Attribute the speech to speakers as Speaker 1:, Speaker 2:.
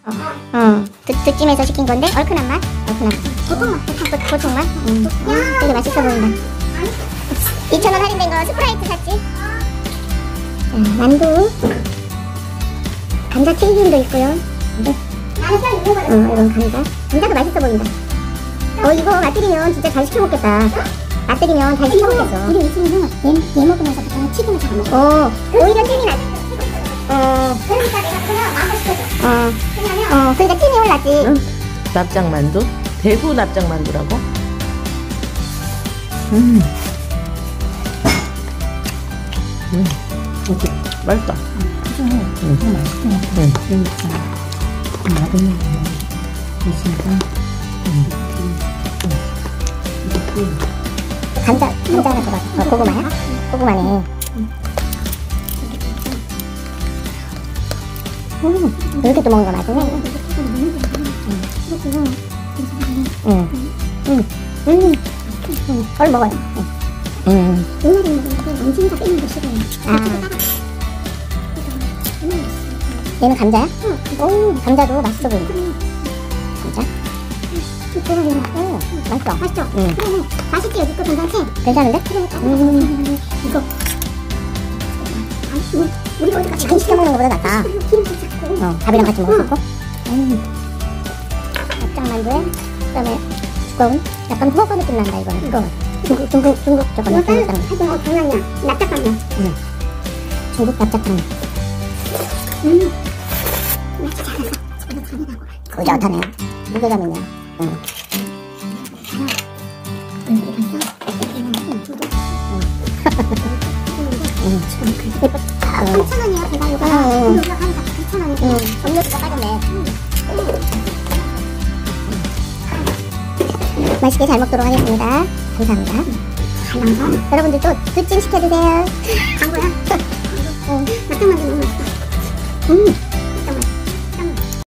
Speaker 1: 득찜에서 시킨 건데 얼큰한 맛. 보통 맛. 되게 맛있어 보인다. 2,000원 할인된 거 스프라이트 샀지. 만두, 감자 튀김도 있고요. 이건 감자도 맛있어 보인다. 이거 맛들이면 진짜 잘 시켜 먹겠다. 맛들이면 잘 시켜 먹겠어. 우리 이친구는 얘 먹으면서 그냥 튀김을 잘 먹어. 오히려 튀김이 낫. 그러니까 내가 그냥 마음을 시켜줘. 그러니까 튀김이 올랐지.
Speaker 2: 납작만두? 대구 납작만두라고? 맛있다.
Speaker 3: 너무 맛있게 먹고 여기 있잖아. 맛있는 거 있으니까
Speaker 1: 감자가 들어가. 고구마야? 고구마네. 이렇게 또 먹는 거 맛있네. 얼른 먹어요. 옛날에 먹었는데 엄청 다 빼는 거 싫어요. 얘는 감자야? 오, 감자도 맛있어 보인다. 감자? 맛있어. 맛있죠? 맛있지? 여기 거 괜찮지? 괜찮은데? 이거 우리가 어디까지 치킨 시켜 먹는 거보다 낫다. 밥이랑 같이 먹을 수 있고. 납작만두에 그다음에 두꺼운 약간 후어거 느낌 난다. 이거는 두꺼운 중국 저거 느낌 나는 장난이야. 납작함이야. 중국 납작함. 잘하네. 무게감 있네. 예쁘다. 3,000원이야. 제가 이거 하니까 2,000원이야. 음료수가 빠졌네. 맛있게 잘 먹도록 하겠습니다. 감사합니다. 여러분들도 득찜 시켜주세요.